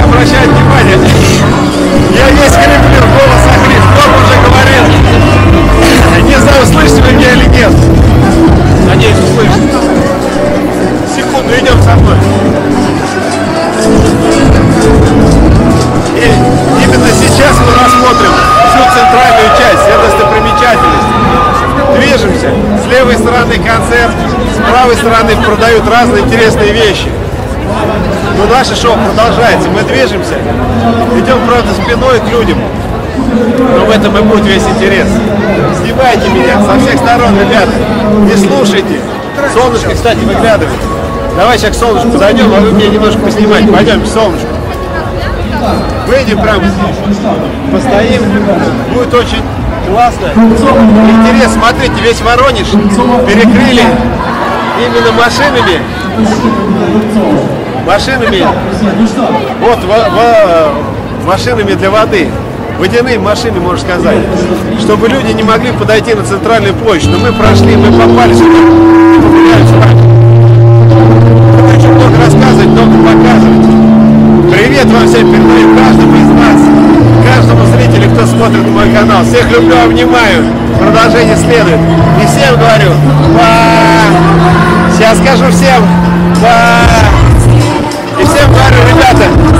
обращать внимание. Я весь креплю, голос охрип. Кто уже говорил? Не знаю, слышите вы меня или нет. Надеюсь, услышите. Секунду, идем со мной. И именно сейчас мы рассмотрим всю центральную часть, все достопримечательности. Движемся. С левой стороны концерт, с правой стороны продают разные интересные вещи. Но наше шоу продолжается. Мы движемся, идем, правда, спиной к людям. Но в этом и будет весь интерес. Снимайте меня со всех сторон, ребята. Не слушайте. Солнышко, кстати, выглядывает. Давай сейчас к солнышку подойдем, а вы мне немножко поснимать. Пойдем, солнышко. Выйдем прямо, постоим. Будет очень классно. Интерес, смотрите, весь Воронеж перекрыли именно машинами. Вот машинами для воды. Водяные машины, можно сказать. Чтобы люди не могли подойти на центральную площадь. Но мы прошли, мы попали сюда. Очень много рассказывать, много показывать. Привет вам всем передаю, каждому из нас, каждому зрителю, кто смотрит мой канал. Всех люблю, обнимаю. Продолжение следует. И всем говорю, ба! Сейчас скажу всем, ба! И всем говорю, ребята,